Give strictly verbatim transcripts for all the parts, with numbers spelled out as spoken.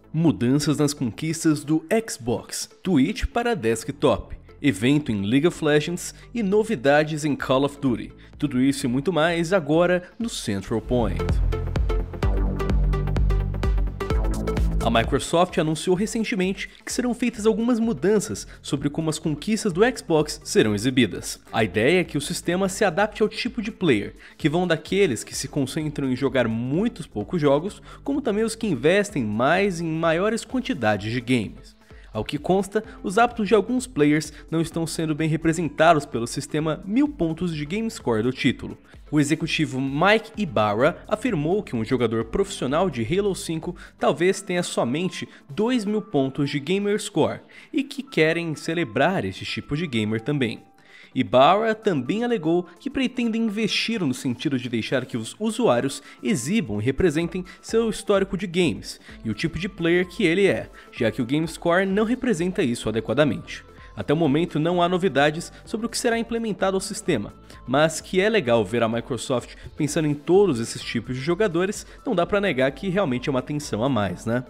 Mudanças nas conquistas do Xbox, Twitch para desktop, evento em League of Legends e novidades em Call of Duty. Tudo isso e muito mais agora no Central Point. A Microsoft anunciou recentemente que serão feitas algumas mudanças sobre como as conquistas do Xbox serão exibidas. A ideia é que o sistema se adapte ao tipo de player, que vão daqueles que se concentram em jogar muitos poucos jogos, como também os que investem mais em maiores quantidades de games. Ao que consta, os hábitos de alguns players não estão sendo bem representados pelo sistema mil pontos de game score do título. O executivo Mike Ibarra afirmou que um jogador profissional de Halo cinco talvez tenha somente dois mil pontos de gamer score e que querem celebrar este tipo de gamer também. Ibarra também alegou que pretendem investir no sentido de deixar que os usuários exibam e representem seu histórico de games e o tipo de player que ele é, já que o GameScore não representa isso adequadamente. Até o momento não há novidades sobre o que será implementado ao sistema, mas que é legal ver a Microsoft pensando em todos esses tipos de jogadores, não dá pra negar que realmente é uma atenção a mais, né?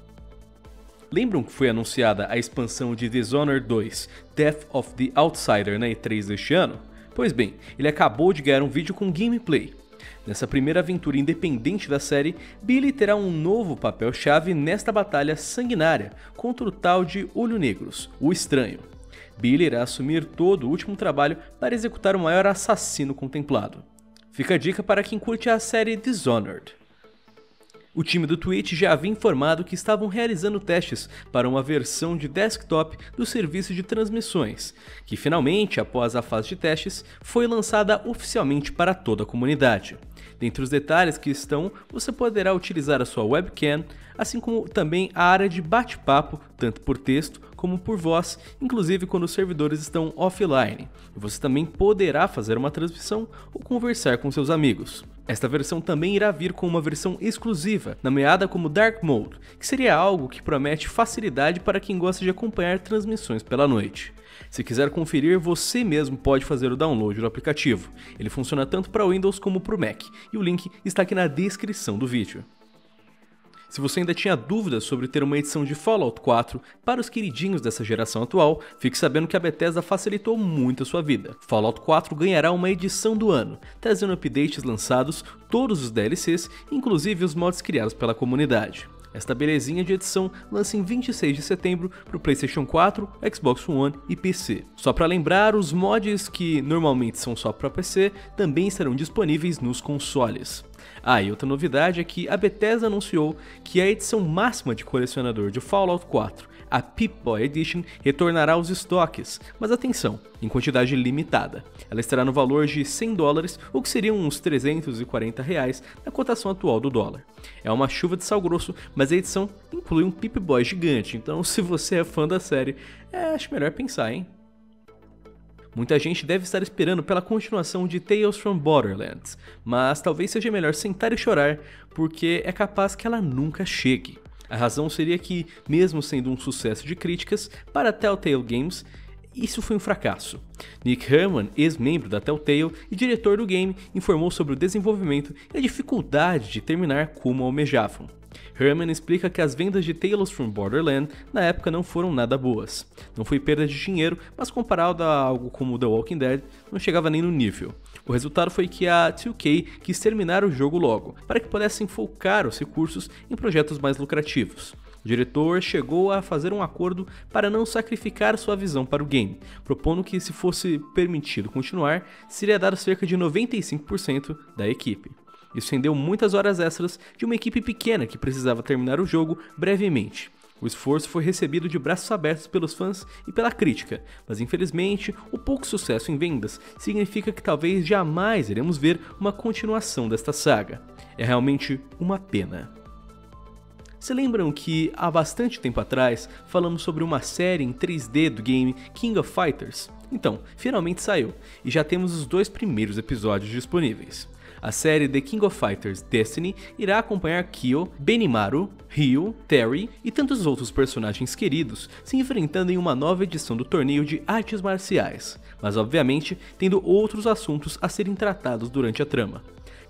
Lembram que foi anunciada a expansão de Dishonored dois, Death of the Outsider na E três deste ano? Pois bem, ele acabou de ganhar um vídeo com gameplay. Nessa primeira aventura independente da série, Billy terá um novo papel-chave nesta batalha sanguinária contra o tal de Olho Negros, o Estranho. Billy irá assumir todo o último trabalho para executar o maior assassino contemplado. Fica a dica para quem curte a série Dishonored. O time do Twitch já havia informado que estavam realizando testes para uma versão de desktop do serviço de transmissões, que finalmente, após a fase de testes, foi lançada oficialmente para toda a comunidade. Dentre os detalhes que estão, você poderá utilizar a sua webcam, assim como também a área de bate-papo, tanto por texto como por voz, inclusive quando os servidores estão offline. Você também poderá fazer uma transmissão ou conversar com seus amigos. Esta versão também irá vir com uma versão exclusiva, nomeada como Dark Mode, que seria algo que promete facilidade para quem gosta de acompanhar transmissões pela noite. Se quiser conferir, você mesmo pode fazer o download do aplicativo. Ele funciona tanto para Windows como para o Mac, e o link está aqui na descrição do vídeo. Se você ainda tinha dúvidas sobre ter uma edição de Fallout quatro para os queridinhos dessa geração atual, fique sabendo que a Bethesda facilitou muito a sua vida. Fallout quatro ganhará uma edição do ano, trazendo updates lançados, todos os D L Cs, inclusive os mods criados pela comunidade. Esta belezinha de edição lança em vinte e seis de setembro para o PlayStation quatro, Xbox One e P C. Só para lembrar, os mods que normalmente são só para P C também estarão disponíveis nos consoles. Ah, e outra novidade é que a Bethesda anunciou que a edição máxima de colecionador de Fallout quatro, a Pip-Boy Edition, retornará aos estoques, mas atenção, em quantidade limitada. Ela estará no valor de cem dólares, o que seriam uns trezentos e quarenta reais na cotação atual do dólar. É uma chuva de sal grosso, mas a edição inclui um Pip-Boy gigante, então se você é fã da série, é, acho melhor pensar, hein? Muita gente deve estar esperando pela continuação de Tales from Borderlands, mas talvez seja melhor sentar e chorar, porque é capaz que ela nunca chegue. A razão seria que, mesmo sendo um sucesso de críticas, para a Telltale Games, isso foi um fracasso. Nick Herman, ex-membro da Telltale e diretor do game, informou sobre o desenvolvimento e a dificuldade de terminar como almejavam. Herman explica que as vendas de Tales from Borderlands na época não foram nada boas. Não foi perda de dinheiro, mas comparado a algo como The Walking Dead, não chegava nem no nível. O resultado foi que a dois K quis terminar o jogo logo, para que pudessem focar os recursos em projetos mais lucrativos. O diretor chegou a fazer um acordo para não sacrificar sua visão para o game, propondo que, se fosse permitido continuar, seria dado cerca de noventa e cinco por cento da equipe. Isso rendeu muitas horas extras de uma equipe pequena que precisava terminar o jogo brevemente. O esforço foi recebido de braços abertos pelos fãs e pela crítica, mas infelizmente o pouco sucesso em vendas significa que talvez jamais iremos ver uma continuação desta saga. É realmente uma pena. Se lembram que há bastante tempo atrás falamos sobre uma série em três D do game King of Fighters? Então, finalmente saiu, e já temos os dois primeiros episódios disponíveis. A série The King of Fighters Destiny irá acompanhar Kyo, Benimaru, Ryu, Terry e tantos outros personagens queridos se enfrentando em uma nova edição do torneio de artes marciais, mas obviamente tendo outros assuntos a serem tratados durante a trama.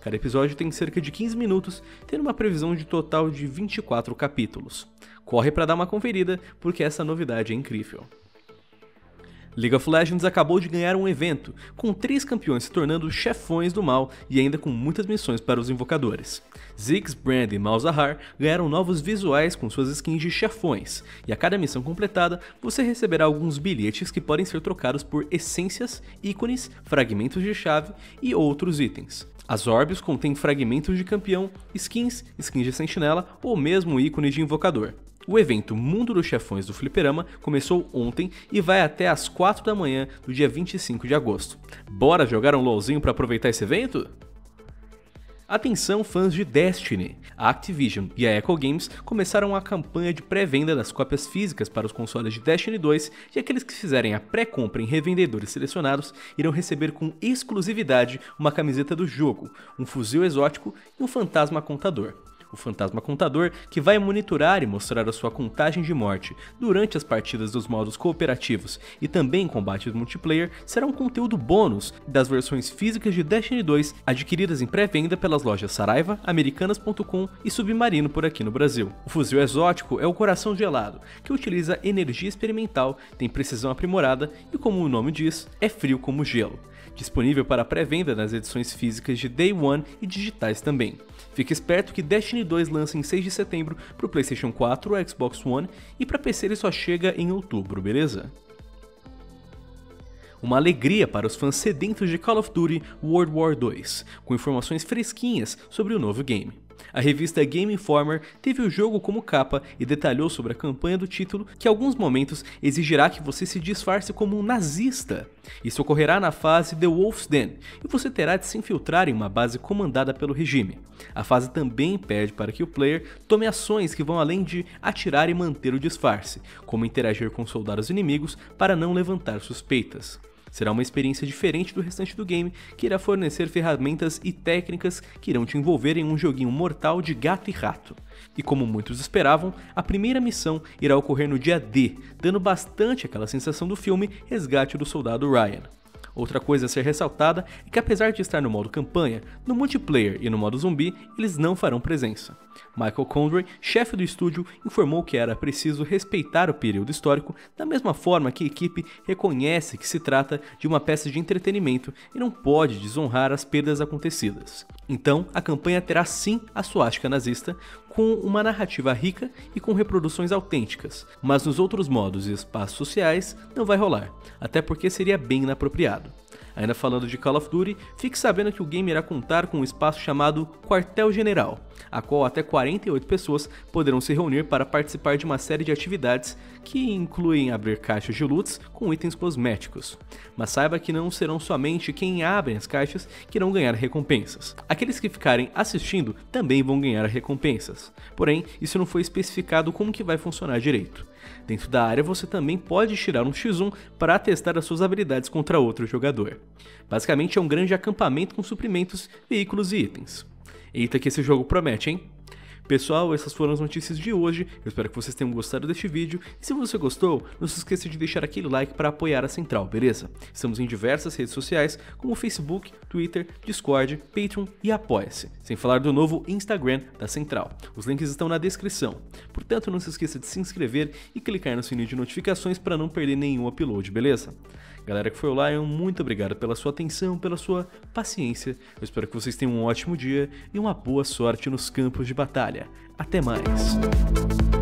Cada episódio tem cerca de quinze minutos, tendo uma previsão de total de vinte e quatro capítulos. Corre para dar uma conferida, porque essa novidade é incrível. League of Legends acabou de ganhar um evento, com três campeões se tornando chefões do mal e ainda com muitas missões para os invocadores. Ziggs, Brand e Malzahar ganharam novos visuais com suas skins de chefões, e a cada missão completada você receberá alguns bilhetes que podem ser trocados por essências, ícones, fragmentos de chave e outros itens. As orbes contêm fragmentos de campeão, skins, skins de sentinela ou mesmo ícones de invocador. O evento Mundo dos Chefões do Fliperama começou ontem e vai até às quatro da manhã do dia vinte e cinco de agosto. Bora jogar um LOLzinho para aproveitar esse evento? Atenção fãs de Destiny! A Activision e a Echo Games começaram a campanha de pré-venda das cópias físicas para os consoles de Destiny dois e aqueles que fizerem a pré-compra em revendedores selecionados irão receber com exclusividade uma camiseta do jogo, um fuzil exótico e um fantasma contador. O Fantasma Contador, que vai monitorar e mostrar a sua contagem de morte durante as partidas dos modos cooperativos e também em combates multiplayer, será um conteúdo bônus das versões físicas de Destiny dois adquiridas em pré-venda pelas lojas Saraiva, Americanas ponto com e Submarino por aqui no Brasil. O fuzil exótico é o Coração Gelado, que utiliza energia experimental, tem precisão aprimorada e, como o nome diz, é frio como gelo. Disponível para pré-venda nas edições físicas de Day One e digitais também. Fique esperto que Destiny dois lança em seis de setembro para o PlayStation quatro, Xbox One e para P C ele só chega em outubro, beleza? Uma alegria para os fãs sedentos de Call of Duty World War dois, com informações fresquinhas sobre o novo game. A revista Game Informer teve o jogo como capa e detalhou sobre a campanha do título que em alguns momentos exigirá que você se disfarce como um nazista. Isso ocorrerá na fase The Wolf's Den e você terá de se infiltrar em uma base comandada pelo regime. A fase também pede para que o player tome ações que vão além de atirar e manter o disfarce, como interagir com soldados inimigos para não levantar suspeitas. Será uma experiência diferente do restante do game, que irá fornecer ferramentas e técnicas que irão te envolver em um joguinho mortal de gato e rato. E como muitos esperavam, a primeira missão irá ocorrer no dia D, dando bastante aquela sensação do filme Resgate do Soldado Ryan. Outra coisa a ser ressaltada é que, apesar de estar no modo campanha, no multiplayer e no modo zumbi, eles não farão presença. Michael Condrey, chefe do estúdio, informou que era preciso respeitar o período histórico da mesma forma que a equipe reconhece que se trata de uma peça de entretenimento e não pode desonrar as perdas acontecidas. Então, a campanha terá sim a suástica nazista, com uma narrativa rica e com reproduções autênticas, mas nos outros modos e espaços sociais não vai rolar, até porque seria bem inapropriado. Ainda falando de Call of Duty, fique sabendo que o game irá contar com um espaço chamado Quartel General, a qual até quarenta e oito pessoas poderão se reunir para participar de uma série de atividades que incluem abrir caixas de loots com itens cosméticos. Mas saiba que não serão somente quem abre as caixas que irão ganhar recompensas. Aqueles que ficarem assistindo também vão ganhar recompensas. Porém, isso não foi especificado como que vai funcionar direito. Dentro da área você também pode tirar um xis um para testar as suas habilidades contra outro jogador. Basicamente é um grande acampamento com suprimentos, veículos e itens. Eita que esse jogo promete, hein? Pessoal, essas foram as notícias de hoje, eu espero que vocês tenham gostado deste vídeo, e se você gostou, não se esqueça de deixar aquele like para apoiar a Central, beleza? Estamos em diversas redes sociais, como Facebook, Twitter, Discord, Patreon e Apoia-se, sem falar do novo Instagram da Central. Os links estão na descrição, portanto não se esqueça de se inscrever e clicar no sininho de notificações para não perder nenhum upload, beleza? Galera que foi ao Lion, muito obrigado pela sua atenção, pela sua paciência. Eu espero que vocês tenham um ótimo dia e uma boa sorte nos campos de batalha. Até mais!